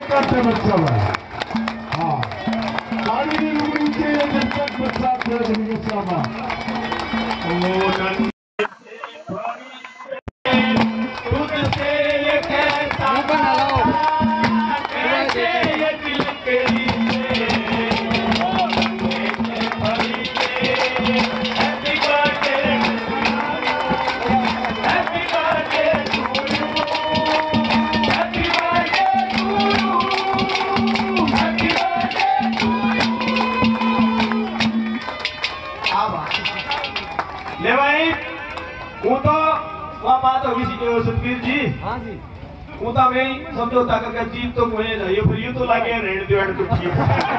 करते बच्चा भाई हाँ गाड़ी की रुकनी चाहिए जब तक बच्चा ले भाई वो तो वह बात होगी सुखबीर जी हाँ जी वो तो मैं समझौता करके चीज तो मुझे ये फिर ये तो लगे रेड दिवाड़ तो ठीक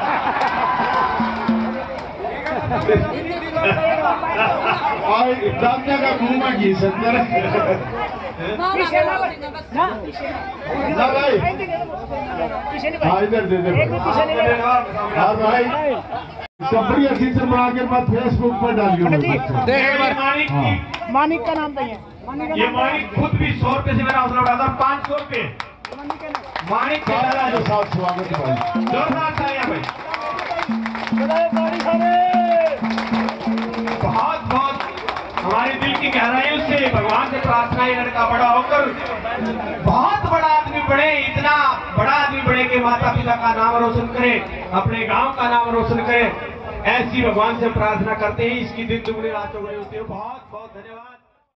और दादा का मुंह में घी सत्तर ना भाई हाँ इधर दे दे हाँ भाई सबरी अच्छी से बना के मैं फेसबुक पर डालिए मानिक का नाम बताइए। ये मानिक खुद भी 100 रुपए से मेरा हौसला उठाता 500 रुपए मानिक का जो साथ स्वागत है भाई जोरदार तालियां भाई बहुत बहुत हमारे दिल की गहराइयों से भगवान से प्रार्थना है लड़का बड़ा होकर बहुत बड़ा आदमी बने इतना बड़ा आदमी बने कि माता पिता का नाम रोशन करे अपने गांव का नाम रोशन करे ऐसी भगवान से प्रार्थना करते हैं इसकी दिन दुगनी रात चौगुनी होती है बहुत बहुत धन्यवाद।